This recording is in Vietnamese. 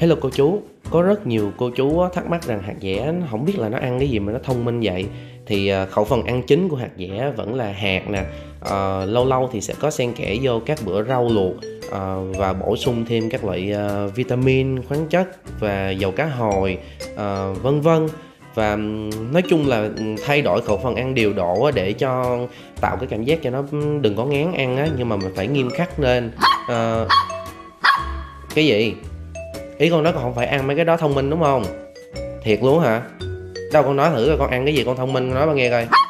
Hello cô chú, có rất nhiều cô chú thắc mắc rằng hạt dẻ không biết là nó ăn cái gì mà nó thông minh vậy. Thì khẩu phần ăn chính của hạt dẻ vẫn là hạt nè. Lâu lâu thì sẽ có xen kẽ vô các bữa rau luộc, và bổ sung thêm các loại vitamin, khoáng chất và dầu cá hồi, vân vân. Và nói chung là thay đổi khẩu phần ăn điều độ á, để cho tạo cái cảm giác cho nó đừng có ngán ăn á, nhưng mà mình phải nghiêm khắc lên. Cái gì? Ý con nói con không phải ăn mấy cái đó thông minh đúng không? Thiệt luôn hả? Đâu con nói thử coi con ăn cái gì con thông minh, con nói ba nghe coi.